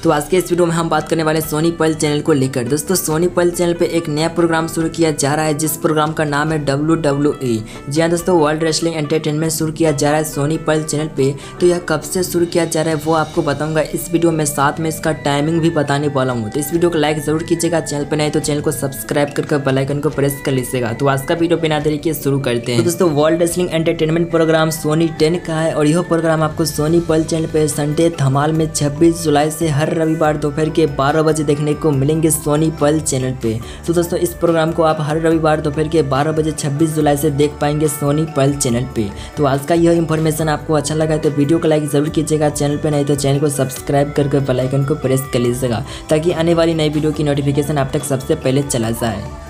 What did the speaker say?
तो आज के इस वीडियो में हम बात करने वाले सोनी पर्ल चैनल को लेकर। दोस्तों सोनी पर्ल चैनल पे एक नया प्रोग्राम शुरू किया जा रहा है जिस प्रोग्राम का नाम है WWE। जी हाँ दोस्तों, वर्ल्ड रेसलिंग एंटरटेनमेंट शुरू किया जा रहा है सोनी पर्ल चैनल पे। तो यह कब से शुरू किया जा रहा है वो आपको बताऊंगा इस वीडियो में, साथ में इसका टाइमिंग भी बताने वाला हूँ। तो इस वीडियो को लाइक जरूर कीजिएगा, चैनल पर नए तो चैनल को सब्सक्राइब करके बेल आइकन को प्रेस कर लीजिएगा। तो आज का वीडियो बिना देरी के शुरू करते हैं। तो दोस्तों World Wrestling Entertainment program Sony 10 का है और यह प्रोग्राम आपको सोनी पर्ल चैनल पे संडे धमाल में 26 जुलाई से हर रविवार दोपहर के 12 बजे देखने को मिलेंगे सोनी पर्ल चैनल पे। तो दोस्तों इस प्रोग्राम को आप हर रविवार दोपहर के 12 बजे 26 जुलाई से देख पाएंगे सोनी पर्ल चैनल पे। तो आज का यह इंफॉर्मेशन आपको अच्छा लगा तो वीडियो को लाइक जरूर कीजिएगा, चैनल पे नहीं तो चैनल को सब्सक्राइब करके बेल आइकन को प्रेस कर लीजिएगा ताकि आने वाली नई वीडियो की नोटिफिकेशन आप तक सबसे पहले चला जाए।